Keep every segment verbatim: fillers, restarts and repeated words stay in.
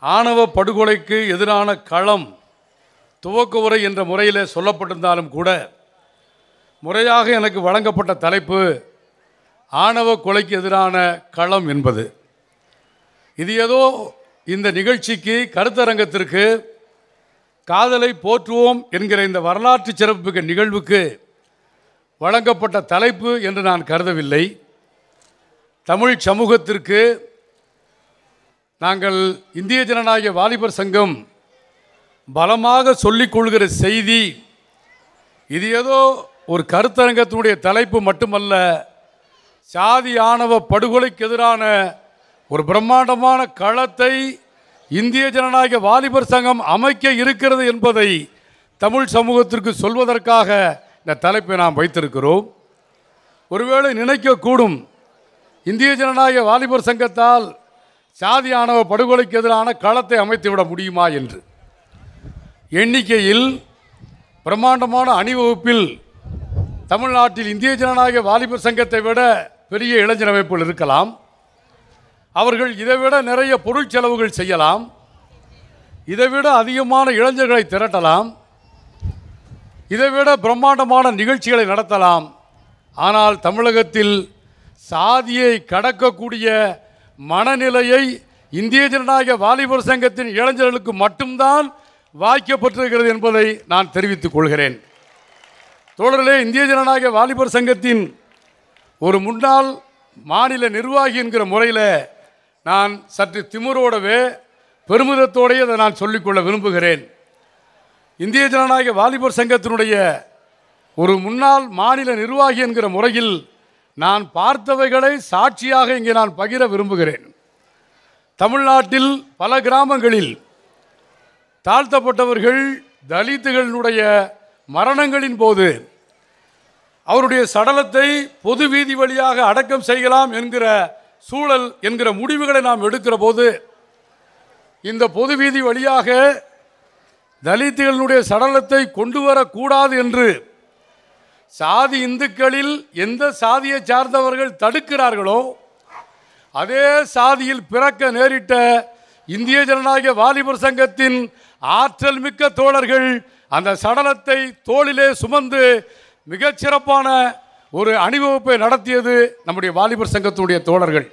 ஆணவ படுகொலைக்கு எதிரான களம் துவக்க உரை என்ற முறையில் சொல்லப்பட்டிருந்தாலும் கூட முறையாக எனக்கு வழங்கப்பட்ட தலைப்பு ஆணவ கொலைக்கு எதிரான களம் என்பது. இது ஏதோ இந்த நிகழ்ச்சிக்கு கருத்தரங்கத்திற்கு காதலை போற்றுவோம் என்கிற இந்த வரலாற்று சிறப்புமிக்க நிகழ்வுக்கு வழங்கப்பட்ட தலைப்பு என்று நான் கருதவில்லை. தமிழ் சமூகத்திற்கு நாங்கள் இந்திய ஜனநாயக வாலிபர் சங்கம் பலமாக சொல்லிக் கொள்கிற செய்தி, இது ஏதோ ஒரு கருத்தரங்கத்தினுடைய தலைப்பு மட்டுமல்ல, சாதி ஆணவ படுகொலைக்கு எதிரான ஒரு பிரம்மாண்டமான களத்தை இந்திய ஜனநாயக வாலிபர் சங்கம் அமைக்க இருக்கிறது என்பதை தமிழ் சமூகத்திற்கு சொல்வதற்காக இந்த தலைப்பை நாம் வைத்திருக்கிறோம். ஒருவேளை நினைக்கக்கூடும், இந்திய ஜனநாயக வாலிபர் சங்கத்தால் சாதி ஆணவ படுகொலைக்கு எதிரான களத்தை அமைத்துவிட முடியுமா என்று. எண்ணிக்கையில் பிரம்மாண்டமான அணிவகுப்பில் தமிழ்நாட்டில் இந்திய ஜனநாயக வாலிபர் சங்கத்தை விட பெரிய இளைஞர் அமைப்புகள் இருக்கலாம். அவர்கள் இதைவிட நிறைய பொருள் செலவுகள் செய்யலாம். இதைவிட அதிகமான இளைஞர்களை திரட்டலாம். இதைவிட பிரம்மாண்டமான நிகழ்ச்சிகளை நடத்தலாம். ஆனால் தமிழகத்தில் சாதியை கடக்கக்கூடிய மனநிலையை இந்திய ஜனநாயக வாலிபர் சங்கத்தின் இளைஞர்களுக்கு மட்டும்தான் வாய்க்கப்பட்டிருக்கிறது என்பதை நான் தெரிவித்துக் கொள்கிறேன். தோழர்களே, இந்திய ஜனநாயக வாலிபர் சங்கத்தின் ஒரு முன்னாள் மாநில நிர்வாகி என்கிற முறையில் நான் சற்று திமிரோடவே பெருமிதத்தோடையே அதை நான் சொல்லிக்கொள்ள விரும்புகிறேன். இந்திய ஜனநாயக வாலிபர் சங்கத்தினுடைய ஒரு முன்னாள் மாநில நிர்வாகி என்கிற முறையில் நான் பார்த்தவைகளை சாட்சியாக இங்கே நான் பகிர விரும்புகிறேன். தமிழ்நாட்டில் பல கிராமங்களில் தாழ்த்தப்பட்டவர்கள் தலித்துகளினுடைய மரணங்களின் போது அவருடைய சடலத்தை பொது வீதி வழியாக அடக்கம் செய்யலாம் என்கிற சூழல் என்கிற முடிவுகளை நாம் எடுக்கிற போது, இந்த பொது வீதி வழியாக தலித்துகளினுடைய சடலத்தை கொண்டு வரக்கூடாது என்று சாதி இந்துக்களில் எந்த சாதியை சார்ந்தவர்கள் தடுக்கிறார்களோ, அதே சாதியில் பிறக்க நேரிட்ட இந்திய ஜனநாயக வாலிபர் சங்கத்தின் ஆற்றல் மிக்க தோழர்கள் அந்த சடலத்தை தோளிலே சுமந்து மிகச்சிறப்பான ஒரு அணிவகுப்பை நடத்தியது நம்முடைய வாலிபர் சங்கத்தினுடைய தோழர்கள்.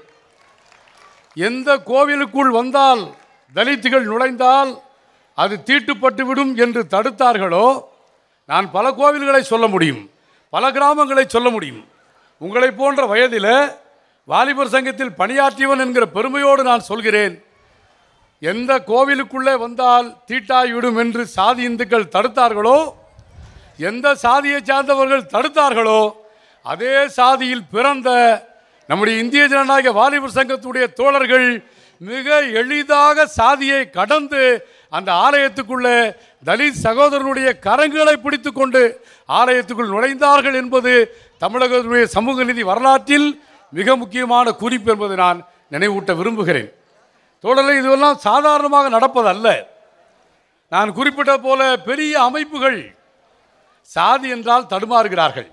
எந்த கோவிலுக்குள் வந்தால் தலித்துகள் நுழைந்தால் அது தீட்டுப்பட்டுவிடும் என்று தடுத்தார்களோ, நான் பல கோவில்களை சொல்ல முடியும், பல கிராமங்களை சொல்ல முடியும். உங்களை போன்ற வயதில் வாலிபர் சங்கத்தில் பணியாற்றியவன் என்கிற பெருமையோடு நான் சொல்கிறேன், எந்த கோவிலுக்குள்ளே வந்தால் தீட்டாய்விடும் என்று சாதி இந்துக்கள் தடுத்தார்களோ, எந்த சாதியை சார்ந்தவர்கள் தடுத்தார்களோ, அதே சாதியில் பிறந்த நம்முடைய இந்திய ஜனநாயக வாலிபர் சங்கத்துடைய தோழர்கள் மிக எளிதாக சாதியை கடந்து அந்த ஆலயத்துக்குள்ளே தலித் சகோதரனுடைய கரங்களை பிடித்து கொண்டு ஆலயத்துக்குள் நுழைந்தார்கள் என்பது தமிழகத்துடைய சமூக நீதி வரலாற்றில் மிக முக்கியமான குறிப்பு என்பதை நான் நினைவூட்ட விரும்புகிறேன். தோழர்களே, இதுவெல்லாம் சாதாரணமாக நடப்பதல்ல. நான் குறிப்பிட்ட போல பெரிய அமைப்புகள் சாதி என்றால் தடுமாறுகிறார்கள்.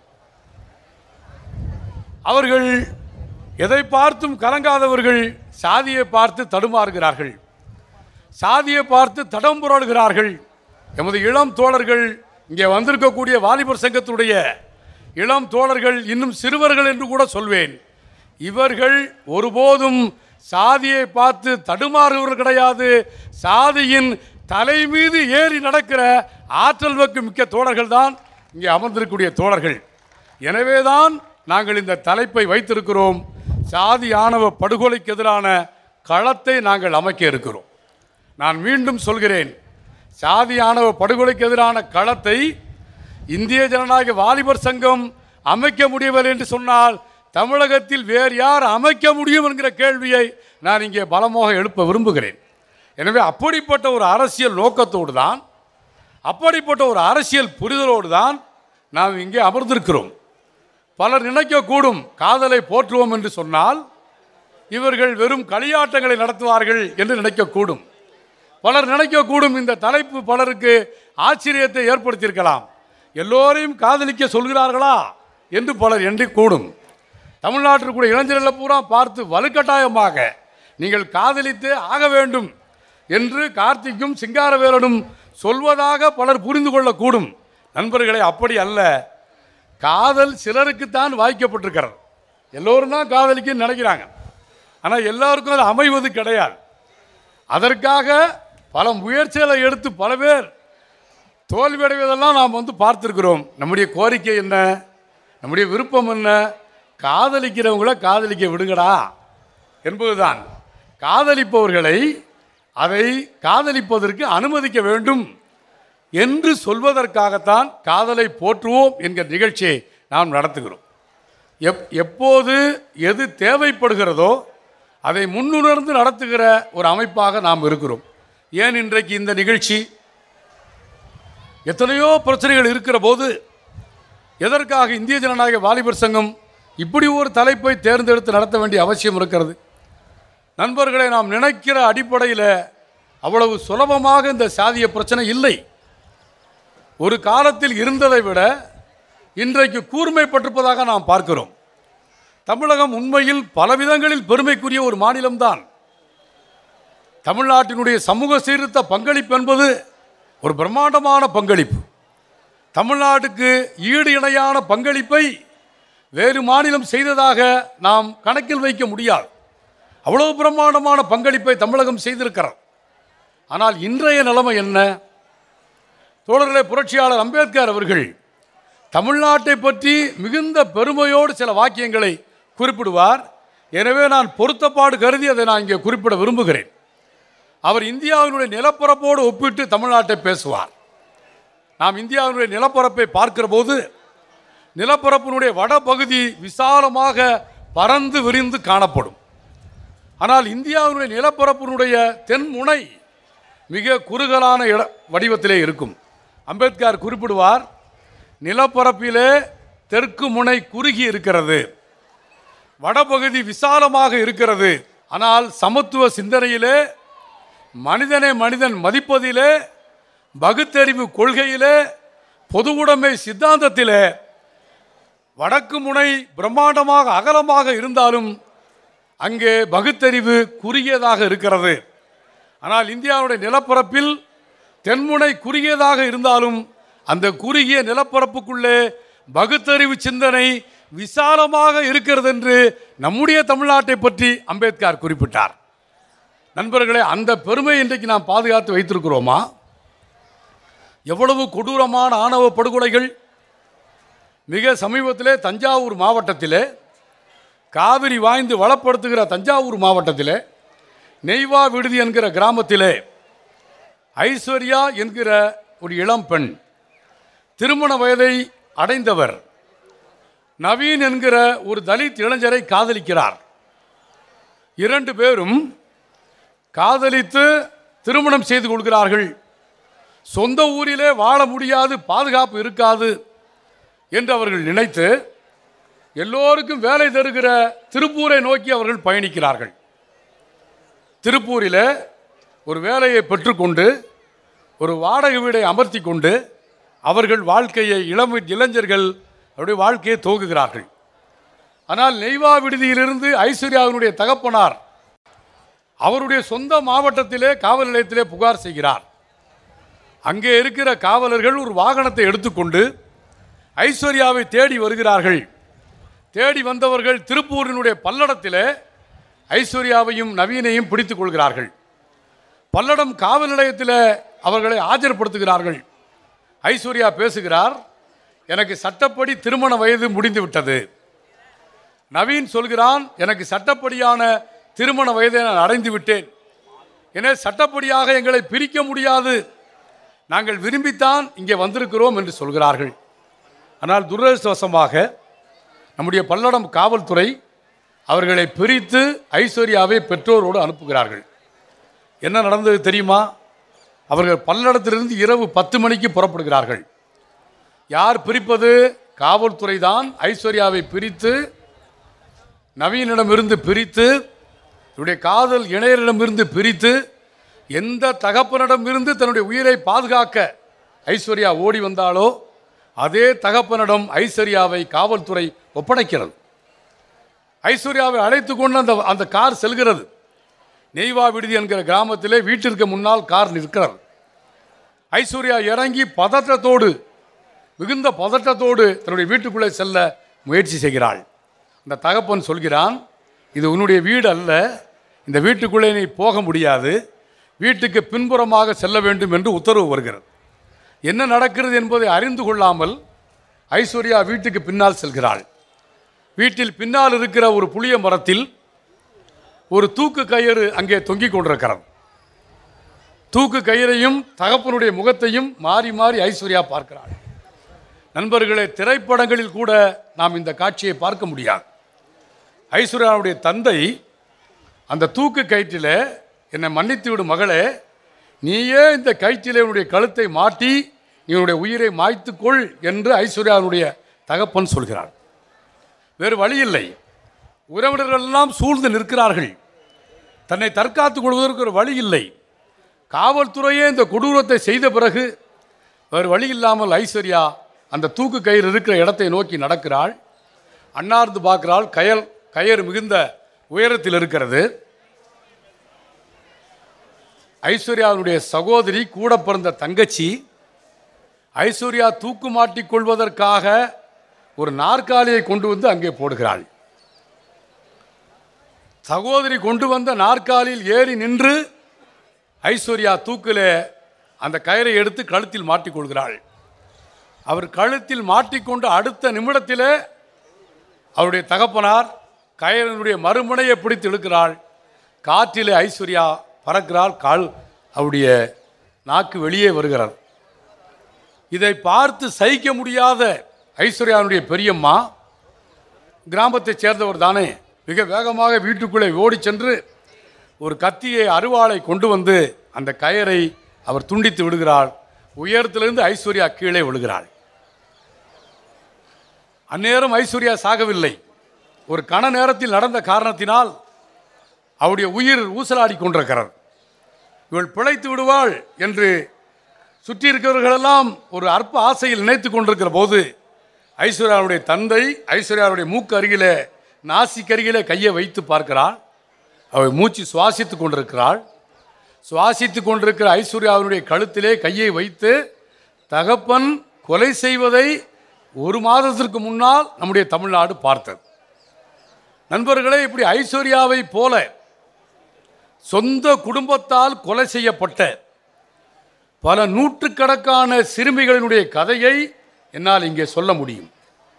அவர்கள் எதை பார்த்தும் கலங்காதவர்கள் சாதியை பார்த்து தடுமாறுகிறார்கள், சாதியை பார்த்து தடம் புரளுகிறார்கள். எமது இளம் தோழர்கள், இங்கே வந்திருக்கக்கூடிய வாலிபர் சங்கத்துடைய இளம் தோழர்கள், இன்னும் சிறுவர்கள் என்று கூட சொல்வேன், இவர்கள் ஒருபோதும் சாதியை பார்த்து தடுமாறுவர்கள் கிடையாது. சாதியின் தலை மீது ஏறி நடக்கிற ஆற்றல் மிக்க மிக்க தோழர்கள் தான் இங்கே அமர்ந்திருக்கக்கூடிய தோழர்கள். எனவேதான் நாங்கள் இந்த தலைப்பை வைத்திருக்கிறோம். சாதி ஆணவ படுகொலைக்கு எதிரான களத்தை நாங்கள் அமைக்க இருக்கிறோம். நான் மீண்டும் சொல்கிறேன், சாதி ஆணவ படுகொலைக்கு எதிரான களத்தை இந்திய ஜனநாயக வாலிபர் சங்கம் அமைக்க முடியவில்லை என்று சொன்னால் தமிழகத்தில் வேறு யார் அமைக்க முடியும் என்கிற கேள்வியை நான் இங்கே பலமாக எழுப்ப விரும்புகிறேன். எனவே அப்படிப்பட்ட ஒரு அரசியல் நோக்கத்தோடு தான், அப்படிப்பட்ட ஒரு அரசியல் புரிதலோடு தான் நாம் இங்கே அமர்ந்திருக்கிறோம். பலர் நினைக்கக்கூடும், காதலை போற்றுவோம் என்று சொன்னால் இவர்கள் வெறும் களியாட்டங்களை நடத்துவார்கள் என்று நினைக்கக்கூடும். பலர் நினைக்கக்கூடும், இந்த தலைப்பு பலருக்கு ஆச்சரியத்தை ஏற்படுத்தியிருக்கலாம், எல்லோரையும் காதலிக்க சொல்கிறார்களா என்று பலர் எண்ணிக்கூடும். தமிழ்நாட்டில் கூட இளைஞர்களை பூரா பார்த்து வலுக்கட்டாயமாக நீங்கள் காதலித்து ஆக வேண்டும் என்று கார்த்திக்கும் சிங்காரவேலனும் சொல்வதாக பலர் புரிந்து கொள்ளக்கூடும். நண்பர்களே, அப்படி அல்ல. காதல் சிலருக்குத்தான் வாய்க்கப்பட்டிருக்கிறது. எல்லோரும் தான் காதலிக்க நினைக்கிறாங்க. ஆனால் எல்லாருக்கும் அது அமைவது கிடையாது. அதற்காக பல முயற்சிகளை எடுத்து பல பேர் தோல்வியடைவதெல்லாம் நாம் வந்து பார்த்துருக்கிறோம். நம்முடைய கோரிக்கை என்ன, நம்முடைய விருப்பம் என்ன? காதலிக்கிறவங்கள காதலிக்க விடுங்கடா என்பதுதான். காதலிப்பவர்களை அதை காதலிப்பதற்கு அனுமதிக்க வேண்டும் என்று சொல்வதற்காகத்தான் காதலை போற்றுவோம் என்கிற நிகழ்ச்சியை நாம் நடத்துகிறோம். எப் எப்போது எது தேவைப்படுகிறதோ அதை முன்னுணர்ந்து நடத்துகிற ஒரு அமைப்பாக நாம் இருக்கிறோம். ஏன் இன்றைக்கு இந்த நிகழ்ச்சி? எத்தனையோ பிரச்சனைகள் இருக்கிற போது எதற்காக இந்திய ஜனநாயக வாலிபர் சங்கம் இப்படி ஒரு தலைப்பை தேர்ந்தெடுத்து நடத்த வேண்டிய அவசியம் இருக்கிறது? நண்பர்களை, நாம் நினைக்கிற அடிப்படையில் அவ்வளவு சுலபமாக இந்த சாதிய பிரச்சனை இல்லை. ஒரு காலத்தில் இருந்ததை விட இன்றைக்கு கூர்மைப்பட்டிருப்பதாக நாம் பார்க்கிறோம். தமிழகம் உண்மையில் பல விதங்களில் பெருமைக்குரிய ஒரு மாநிலம்தான். தமிழ்நாட்டினுடைய சமூக சீர்திருத்த பங்களிப்பு என்பது ஒரு பிரம்மாண்டமான பங்களிப்பு. தமிழ்நாட்டுக்கு ஈடு இணையான பங்களிப்பை வேறு மாநிலம் செய்ததாக நாம் கணக்கில் வைக்க முடியாது. அவ்வளவு பிரம்மாண்டமான பங்களிப்பை தமிழகம் செய்திருக்கிறார். ஆனால் இன்றைய நிலைமை என்ன? தோழர்களே, புரட்சியாளர் அம்பேத்கர் அவர்கள் தமிழ்நாட்டை பற்றி மிகுந்த பெருமையோடு சில வாக்கியங்களை குறிப்பிடுவார். எனவே நான் பொருத்தப்பாடு கருதி அதை நான் இங்கே குறிப்பிட விரும்புகிறேன். அவர் இந்தியாவினுடைய நிலப்பரப்போடு ஒப்பிட்டு தமிழ்நாட்டை பேசுவார். நாம் இந்தியாவினுடைய நிலப்பரப்பை பார்க்கிற போது நிலப்பரப்பினுடைய வடபகுதி விசாலமாக பறந்து விரிந்து காணப்படும். ஆனால் இந்தியாவினுடைய நிலப்பரப்பினுடைய தென்முனை மிக குறுகலான இட வடிவத்திலே இருக்கும். அம்பேத்கர் குறிப்பிடுவார், நிலப்பரப்பிலே தெற்கு முனை குறுகி இருக்கிறது, வடபகுதி விசாலமாக இருக்கிறது. ஆனால் சமத்துவ சிந்தனையிலே, மனிதனை மனிதன் மதிப்பதிலே, பகுத்தறிவு கொள்கையிலே, பொது உடைமை சித்தாந்தத்திலே வடக்கு முனை பிரம்மாண்டமாக அகலமாக இருந்தாலும் அங்கே பகுத்தறிவு குறுகியதாக இருக்கிறது. ஆனால் இந்தியாவுடைய நிலப்பரப்பில் தென்முனை குறுகியதாக இருந்தாலும் அந்த குறுகிய நிலப்பரப்புக்குள்ளே பகுத்தறிவு சிந்தனை விசாலமாக இருக்கிறது என்று நம்முடைய தமிழ்நாட்டை பற்றி அம்பேத்கர் குறிப்பிட்டார். நண்பர்களே, அந்த பெருமை இன்றைக்கு நாம் பாதுகாத்து வைத்திருக்கிறோமா? எவ்வளவு கொடூரமான ஆணவ படுகொலைகள்! மிக சமீபத்திலே தஞ்சாவூர் மாவட்டத்திலே, காவிரி வாய்ந்து வளப்படுத்துகிற தஞ்சாவூர் மாவட்டத்திலே நெய்வா விடுதி என்கிற கிராமத்திலே ஐஸ்வர்யா என்கிற ஒரு இளம் பெண், திருமண வயதை அடைந்தவர், நவீன் என்கிற ஒரு தலித் இளைஞரை காதலிக்கிறார். இரண்டு பேரும் காதலித்து திருமணம் செய்து கொள்கிறார்கள். சொந்த ஊரிலே வாழ முடியாது, பாதுகாப்பு இருக்காது என்று அவர்கள் நினைத்து எல்லோருக்கும் வேலை தருகிற திருப்பூரை நோக்கி அவர்கள் பயணிக்கிறார்கள். திருப்பூரில் ஒரு வேலையை பெற்றுக்கொண்டு ஒரு வாடகை வீடை அமர்த்தி கொண்டு அவர்கள் வாழ்க்கையை, இளம் இளைஞர்கள் அவருடைய வாழ்க்கையை துவங்குகிறார்கள். ஆனால் நெய்வா விடுதியிலிருந்து ஐஸ்வர்யாவினுடைய தகப்பனார் அவருடைய சொந்த மாவட்டத்திலே காவல் நிலையத்திலே புகார் செய்கிறார். அங்கே இருக்கிற காவலர்கள் ஒரு வாகனத்தை எடுத்துக்கொண்டு ஐஸ்வர்யாவை தேடி வருகிறார்கள். தேடி வந்தவர்கள் திருப்பூரினுடைய பல்லடத்திலே ஐஸ்வர்யாவையும் நவீனையும் பிடித்துக் கொள்கிறார்கள். பல்லடம் காவல் நிலையத்தில் அவர்களை ஆஜர்படுத்துகிறார்கள். ஐஸ்வர்யா பேசுகிறார், எனக்கு சட்டப்படி திருமண வயது முடிந்து விட்டது. நவீன் சொல்கிறான், எனக்கு சட்டப்படியான திருமண வயதை நான் அடைந்து விட்டேன். எனவே சட்டப்படியாக எங்களை பிரிக்க முடியாது, நாங்கள் விரும்பித்தான் இங்கே வந்திருக்கிறோம் என்று சொல்கிறார்கள். ஆனால் துரதிர்ஷ்டவசமாக நம்முடைய பல்லடம் காவல்துறை அவர்களை பிரித்து ஐஸ்வர்யாவை பெற்றோரோடு அனுப்புகிறார்கள். என்ன நடந்தது தெரியுமா? அவர்கள் பல்லடத்திலிருந்து இரவு பத்து மணிக்கு புறப்படுகிறார்கள். யார் பிரிப்பது? காவல்துறை தான் ஐஸ்வர்யாவை பிரித்து நவீனிடமிருந்து பிரித்து, இவருடைய காதல் இணையரிடமிருந்து பிரித்து, எந்த தகப்பனிடமிருந்து தன்னுடைய உயிரை பாதுகாக்க ஐஸ்வர்யா ஓடி வந்தாலோ அதே தகப்பனிடம் ஐஸ்வர்யாவை காவல்துறை ஒப்படைக்கிறது. ஐஸ்வர்யாவை அழைத்து கொண்டு அந்த அந்த கார் செல்கிறது. நெய்வா விடுதி என்கிற கிராமத்திலே வீட்டிற்கு முன்னால் கார் நிற்கிறார். ஐஸ்வர்யா இறங்கி பதற்றத்தோடு, மிகுந்த பதற்றத்தோடு தன்னுடைய வீட்டுக்குள்ளே செல்ல முயற்சி செய்கிறாள். அந்த தகப்பன் சொல்கிறான், இது உன்னுடைய வீடு அல்ல, இந்த வீட்டுக்குள்ளே நீ போக முடியாது, வீட்டுக்கு பின்புறமாக செல்ல வேண்டும் என்று உத்தரவு வருகிறது. என்ன நடக்கிறது என்பதை அறிந்து கொள்ளாமல் ஐஸ்வர்யா வீட்டுக்கு பின்னால் செல்கிறாள். வீட்டில் பின்னால் இருக்கிற ஒரு புளிய மரத்தில் ஒரு தூக்கு கயிறு அங்கே தொங்கிக் கொண்டிருக்கிறது. தூக்கு கயிறையும் தகப்பனுடைய முகத்தையும் மாறி மாறி ஐஸ்வர்யா பார்க்கிறாள். நண்பர்களே, திரைப்படங்களில் கூட நாம் இந்த காட்சியை பார்க்க முடியாது. ஐஸ்வர்யாவுடைய தந்தை அந்த தூக்கு கயிற்றில், என்னை மன்னித்து விடும் மகளே, நீயே இந்த கயிற்றிலே உன்னுடைய கழுத்தை மாட்டி நீ உன்னுடைய உயிரை மாய்த்துக்கொள் என்று ஐஸ்வர்யாவுடைய தகப்பன் சொல்கிறார். வேறு வழி இல்லை. உறவினர்கள் எல்லாம் சூழ்ந்து நிற்கிறார்கள். தன்னை தற்காத்துக் கொள்வதற்கு ஒரு வழி இல்லை. காவல்துறையே இந்த கொடூரத்தை செய்த பிறகு வேறு வழி இல்லாமல் ஐஸ்வர்யா அந்த தூக்கு கயிறு இருக்கிற இடத்தை நோக்கி நடக்கிறாள். அன்னார்ந்து பார்க்கிறாள். கயல் கயிறு மிகுந்த உயரத்தில் இருக்கிறது. ஐஸ்வர்யாவுடைய சகோதரி, கூட பிறந்த தங்கச்சி, ஐஸ்வர்யா தூக்கு மாட்டிக் கொள்வதற்காக ஒரு நாற்காலியை கொண்டு வந்து அங்கே போடுகிறாள். சகோதரி கொண்டு வந்த நாற்காலியில் ஏறி நின்று ஐஸ்வர்யா தூக்கிலே அந்த கயிறை எடுத்து கழுத்தில் மாட்டிக்கொள்கிறாள். அவர் கழுத்தில் மாட்டிக்கொண்டு அடுத்த நிமிடத்திலே அவருடைய தகப்பனார் கயிறினுடைய மறுமுனையை பிடித்து இழுக்கிறாள். காற்றிலே ஐஸ்வர்யா பறக்கிறாள். கால் அவருடைய நாக்கு வெளியே வருகிறார். இதை பார்த்து சகிக்க முடியாத ஐஸ்வர்யாவுடைய பெரியம்மா, கிராமத்தைச் சேர்ந்தவர் தானே, மிக வேகமாக வீட்டுக்குள்ளே ஓடி சென்று ஒரு கத்தியை, அருவாளை கொண்டு வந்து அந்த கயிறை அவர் துண்டித்து விடுகிறாள். உயரத்திலிருந்து ஐஸ்வர்யா கீழே விழுகிறாள். அந்நேரம் ஐஸ்வர்யா சாகவில்லை. ஒரு கண நேரத்தில் நடந்த காரணத்தினால் அவருடைய உயிர் ஊசலாடி கொண்டிருக்கிறார். இவள் பிழைத்து விடுவாள் என்று சுற்றி இருக்கிறவர்களெல்லாம் ஒரு அற்ப ஆசையில் நினைத்து கொண்டிருக்கிற போது ஐஸ்வர்யாவுடைய தந்தை ஐஸ்வர்யாவுடைய மூக்கு அருகிலே, நாசிக்கு அருகிலே கையை வைத்து பார்க்கிறாள். அவள் மூச்சு சுவாசித்து கொண்டிருக்கிறாள். சுவாசித்து கொண்டிருக்கிற ஐஸ்வர்யாவுடைய கழுத்திலே கையை வைத்து, தகப்பன் கொலை செய்வதை ஒரு மாதத்திற்கு முன்னால் நம்முடைய தமிழ்நாடு பார்த்தது. நண்பர்களே, இப்படி ஐஸ்வர்யாவை போல சொந்த குடும்பத்தால் கொலை செய்யப்பட்ட பல நூற்றுக்கணக்கான சிறுமிகளினுடைய கதையை என்னால் இங்கே சொல்ல முடியும்.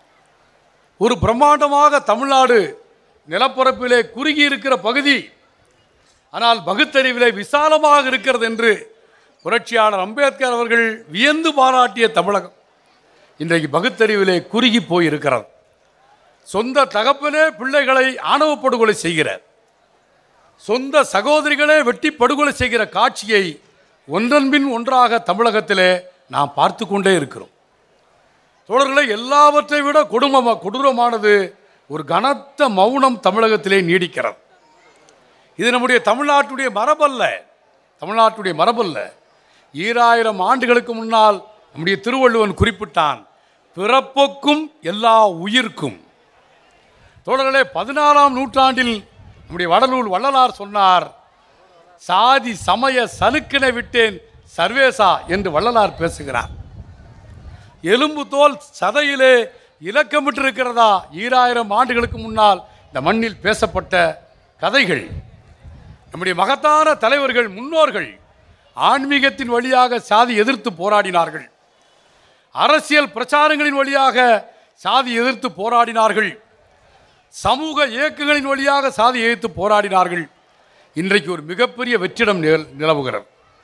ஒரு பிரம்மாண்டமாக தமிழ்நாடு நிலப்பரப்பிலே குறுகி இருக்கிற பகுதி, ஆனால் பகுத்தறிவிலே விசாலமாக இருக்கிறது என்று புரட்சியாளர் அம்பேத்கர் அவர்கள் வியந்து பாராட்டிய தமிழகம் இன்றைக்கு பகுத்தறிவிலே குறுகி போயிருக்கிறது. சொந்த தகப்பனே பிள்ளைகளை ஆணவ படுகொலை செய்கிற, சொந்த சகோதரிகளே வெட்டி படுகொலை செய்கிற காட்சியை ஒன்றன் பின் ஒன்றாக தமிழகத்திலே நாம் பார்த்து கொண்டே இருக்கிறோம். தோழர்களை, எல்லாவற்றை விட கொடும கொடூரமானது ஒரு கனத்த மௌனம் தமிழகத்திலே நீடிக்கிறது. இது நம்முடைய தமிழ்நாட்டுடைய மரபல்ல, தமிழ்நாட்டுடைய மரபல்ல. ஈராயிரம் ஆண்டுகளுக்கு முன்னால் நம்முடைய திருவள்ளுவன் குறிப்பிட்டான், பிறப்புக்கும் எல்லா உயிர்க்கும். தோழர்களே, பதினாறாம் நூற்றாண்டில் நம்முடைய வடலூர் வள்ளலார் சொன்னார், சாதி சமய சலுக்கினை விட்டேன் சர்வேசா என்று வள்ளலார் பேசுகிறார். எலும்பு தோல் சதையிலே இலக்கமிட்டிருக்கிறதா ஈராயிரம் ஆண்டுகளுக்கு முன்னால் இந்த மண்ணில் பேசப்பட்ட கதைகள். நம்முடைய மகத்தான தலைவர்கள், முன்னோர்கள் ஆன்மீகத்தின் வழியாக சாதி எதிர்த்து போராடினார்கள். அரசியல் பிரச்சாரங்களின் வழியாக சாதி எதிர்த்து போராடினார்கள். சமூக இயக்கங்களின் வழியாக சாதி எதிர்த்து போராடினார்கள். இன்றைக்கு ஒரு மிகப்பெரிய வெற்றிடம் நிலவுகிறது.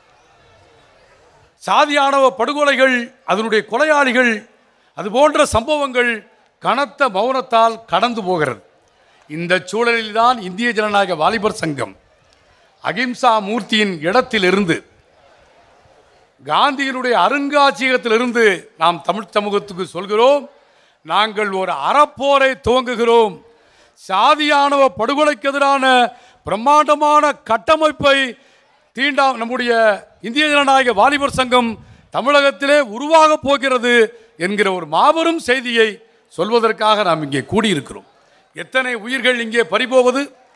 சாதியானவ படுகொலைகள், அதனுடைய கொலையாளிகள், அது போன்ற சம்பவங்கள் கனத்த மௌனத்தால் கடந்து போகிறது. இந்த சூழலில்தான் இந்திய ஜனநாயக வாலிபர் சங்கம் அகிம்சா மூர்த்தியின் இடத்திலிருந்து, காந்தியினுடைய அருங்காட்சியகத்திலிருந்து நாம் தமிழ் சமூகத்துக்கு சொல்கிறோம், நாங்கள் ஒரு அறப்போரை துவங்குகிறோம். சாதியானவ படுகொலைக்கு எதிரான பிரம்மாண்டமான கட்டமைப்பை தீண்டா நம்முடைய இந்திய ஜனநாயக வாலிபர் சங்கம் தமிழகத்திலே உருவாக போகிறது என்கிற ஒரு மாபெரும் செய்தியை சொல்வதற்காக நாம் இங்கே கூடியிருக்கிறோம். எத்தனை உயிர்கள் இங்கே பறிபோவது,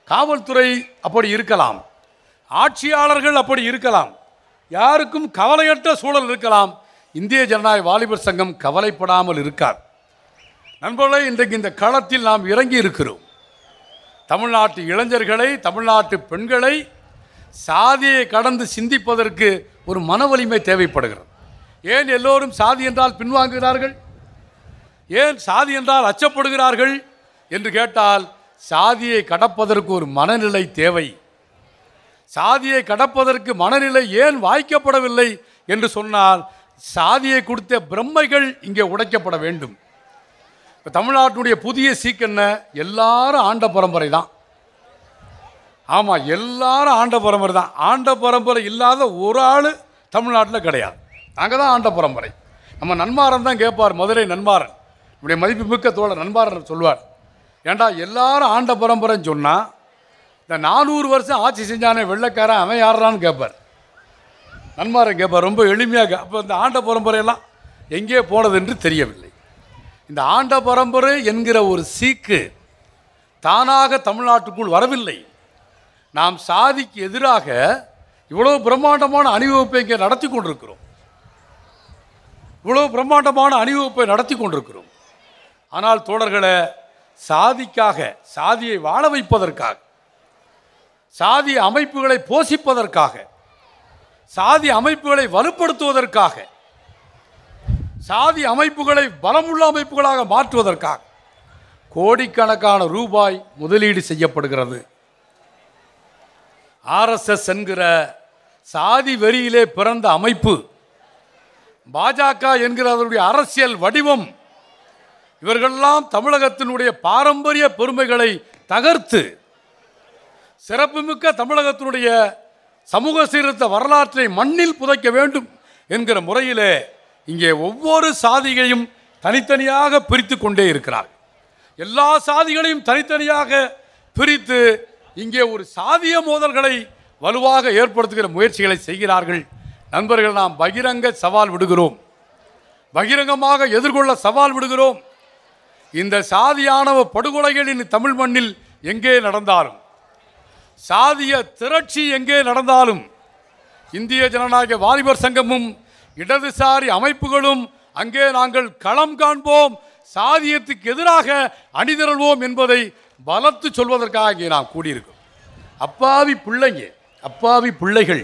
காவல்துறை அப்படி இருக்கலாம், ஆட்சியாளர்கள் அப்படி இருக்கலாம், யாருக்கும் கவலையற்ற சூழல் இருக்கலாம். இந்திய ஜனநாயக வாலிபர் சங்கம் கவலைப்படாமல் இருக்கார். நண்பர்களே, இன்றைக்கு இந்த களத்தில் நாம் இறங்கி இருக்கிறோம். தமிழ்நாட்டு இளைஞர்களை, தமிழ்நாட்டு பெண்களை சாதியை கடந்து சிந்திப்பதற்கு ஒரு மன வலிமை தேவைப்படுகிறது. ஏன் எல்லோரும் சாதி என்றால் பின்வாங்குகிறார்கள்? ஏன் சாதி என்றால் அச்சப்படுகிறார்கள் என்று கேட்டால், சாதியை கடப்பதற்கு ஒரு மனநிலை தேவை. சாதியை கடப்பதற்கு மனநிலை ஏன் வாய்க்கப்படவில்லை என்று சொன்னால், சாதியை கொடுத்த பிரம்மைகள் இங்கே உடைக்கப்பட வேண்டும். இப்போ தமிழ்நாட்டினுடைய புதிய சீக்கு என்ன? எல்லாரும் ஆண்ட பரம்பரை தான். ஆமாம், எல்லாரும் ஆண்ட பரம்பரை தான். ஆண்ட பரம்பரை இல்லாத ஒரு ஆள் தமிழ்நாட்டில் கிடையாது. நாங்கள் தான் ஆண்ட பரம்பரை. நம்ம நன்மாரன் தான் கேட்பார், மதுரை நன்மாரன், நம்முடைய மதிப்புமிக்க தோழர் நன்மாரன் சொல்வார், ஏண்டா எல்லாரும் ஆண்ட பரம்பரைன்னு சொன்னால் இந்த நானூறு வருஷம் ஆட்சி செஞ்சானே வெள்ளைக்காரன் அவன் யாரான்னு கேட்பார். நன்மாரன் கேட்பார் ரொம்ப எளிமையாக. அப்போ இந்த ஆண்ட பரம்பரையெல்லாம் எங்கே போனது என்று தெரியவில்லை. இந்த ஆண்ட பரம்பரை என்கிற ஒரு சீக்கு தானாக தமிழ்நாட்டுக்குள் வரவில்லை. நாம் சாதிக்கு எதிராக இவ்வளவு பிரம்மாண்டமான அணிவகுப்பை இங்கே நடத்தி கொண்டிருக்கிறோம். இவ்வளவு பிரம்மாண்டமான அணிவகுப்பை நடத்தி கொண்டிருக்கிறோம். ஆனால் தோழர்களே, சாதிக்காக, சாதியை வாழ வைப்பதற்காக, சாதி அமைப்புகளை போஷிப்பதற்காக, சாதி அமைப்புகளை வலுப்படுத்துவதற்காக, சாதி அமைப்புகளை பலமுள்ள அமைப்புகளாக மாற்றுவதற்காக கோடிக்கணக்கான ரூபாய் முதலீடு செய்யப்படுகிறது. ஆர்எஸ்எஸ் என்கிற சாதி வெறியிலே பிறந்த அமைப்பு, பாஜக என்கிற அதனுடைய அரசியல் வடிவம், இவர்களெல்லாம் தமிழகத்தினுடைய பாரம்பரிய பெருமைகளை தகர்த்து சிறப்புமிக்க தமிழகத்தினுடைய சமூக சீர்திருத்த வரலாற்றை மண்ணில் புதைக்க வேண்டும் என்கிற முறையிலே இங்கே ஒவ்வொரு சாதியையும் தனித்தனியாக பிரித்து கொண்டே இருக்கிறார். எல்லா சாதிகளையும் தனித்தனியாக பிரித்து இங்கே ஒரு சாதிய மோதல்களை வலுவாக ஏற்படுத்துகிற முயற்சிகளை செய்கிறார்கள். நண்பர்கள், நாம் பகிரங்க சவால் விடுகிறோம், பகிரங்கமாக எதிர்கொள்ள சவால் விடுகிறோம். இந்த சாதியானவ படுகொலைகளின் தமிழ் மண்ணில் எங்கே நடந்தாலும், சாதிய திரட்சி எங்கே நடந்தாலும், இந்திய ஜனநாயக வாலிபர் சங்கமும் இடதுசாரி அமைப்புகளும் அங்கே நாங்கள் களம் காண்போம், சாதியத்துக்கு எதிராக அணிதிரள்வோம் என்பதை பலத்து சொல்வதற்காக இங்கே நாம் கூடியிருக்கோம். அப்பாவி பிள்ளைங்க, அப்பாவி பிள்ளைகள்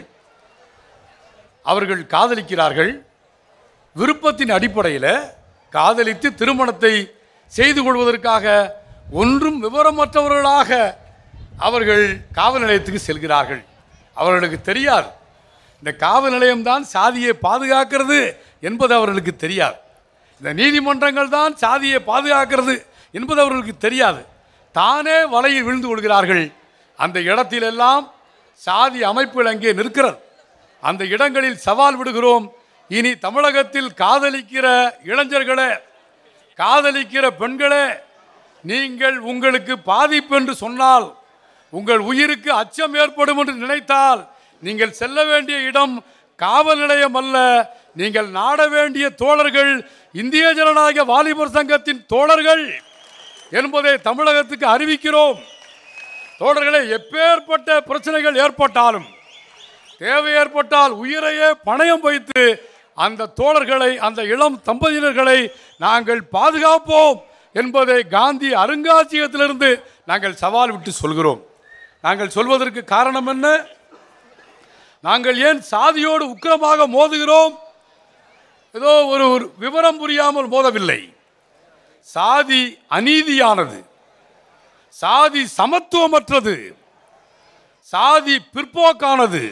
அவர்கள் காதலிக்கிறார்கள். விருப்பத்தின் அடிப்படையில் காதலித்து திருமணத்தை செய்து கொள்வதற்காக ஒன்றும் விவரமற்றவர்களாக அவர்கள் காவல் நிலையத்துக்கு செல்கிறார்கள். அவர்களுக்கு தெரியாது இந்த காவல் நிலையம்தான் சாதியை பாதுகாக்கிறது என்பது அவர்களுக்கு தெரியாது. இந்த நீதிமன்றங்கள் தான் சாதியை பாதுகாக்கிறது என்பது அவர்களுக்கு தெரியாது. தானே வலையில் விழுந்து கொள்கிறார்கள். அந்த இடத்திலெல்லாம் சாதி அமைப்புகள் அங்கே நிற்கிறது. அந்த இடங்களில் சவால் விடுகிறோம். இனி தமிழகத்தில் காதலிக்கிற இளைஞர்களே, காதலிக்கிற பெண்களே, நீங்கள் உங்களுக்கு பாதிப்பு என்று சொன்னால், உங்கள் உயிருக்கு அச்சம் ஏற்படும் என்று நினைத்தால், நீங்கள் செல்ல வேண்டிய இடம் காவல் நிலையம் அல்ல. நீங்கள் நாட வேண்டிய தோழர்கள் இந்திய ஜனநாயக வாலிபர் சங்கத்தின் தோழர்கள் என்பதை தமிழகத்துக்கு அறிவிக்கிறோம். தோழர்களே, எப்பேற்பட்ட பிரச்சனைகள் ஏற்பட்டாலும், தேவை ஏற்பட்டால் உயிரையே பணயம் வைத்து அந்த தோழர்களை, அந்த இளம் தம்பதியினர்களை நாங்கள் பாதுகாப்போம் என்பதை காந்தி அருங்காட்சியகத்திலிருந்து நாங்கள் சவால் விட்டு சொல்கிறோம். நாங்கள் சொல்வதற்கு காரணம் என்ன? நாங்கள் ஏன் சாதியோடு உக்கிரமாக மோதுகிறோம்? ஏதோ ஒரு விவரம் புரியாமல் மோதவில்லை. சாதி அநீதியானது, சாதி சமத்துவமற்றது, சாதி பிற்போக்கானது,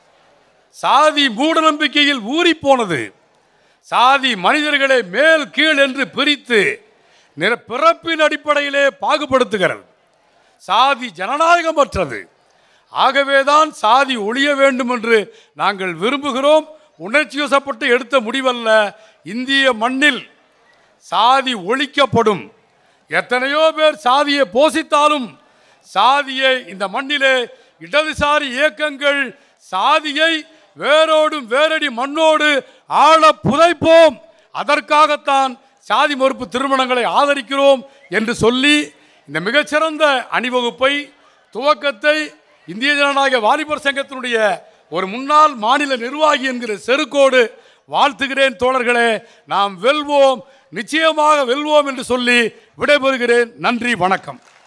சாதி மூட நம்பிக்கையில் ஊறி போனது, சாதி மனிதர்களை மேல் கீழ் என்று பிரித்து பிறப்பின் அடிப்படையிலே பாகுபடுத்துகிறது, சாதி ஜனநாயகமற்றது. ஆகவேதான் சாதி ஒழிய வேண்டும் என்று நாங்கள் விரும்புகிறோம். உணர்ச்சி வசப்பட்டு எடுத்த முடிவல்ல. இந்திய மண்ணில் சாதி ஒழிக்கப்படும். எத்தனையோ பேர் சாதியை போஷித்தாலும் சாதியை இந்த மண்ணிலே இடதுசாரி இயக்கங்கள் சாதியை வேரோடும் வேரடி மண்ணோடு ஆழ புதைப்போம். அதற்காகத்தான் சாதி மறுப்பு திருமணங்களை ஆதரிக்கிறோம் என்று சொல்லி இந்த மிகச்சிறந்த அணிவகுப்பை துவக்கத்தை இந்திய ஜனநாயக வாலிபர் சங்கத்தினுடைய ஒரு முன்னாள் மாநில நிர்வாகி என்கிற செருக்கோடு வாழ்த்துகிறேன். தோழர்களே, நாம் வெல்வோம், நிச்சயமாக வெல்வோம் என்று சொல்லி விடைபெறுகிறேன். நன்றி, வணக்கம்.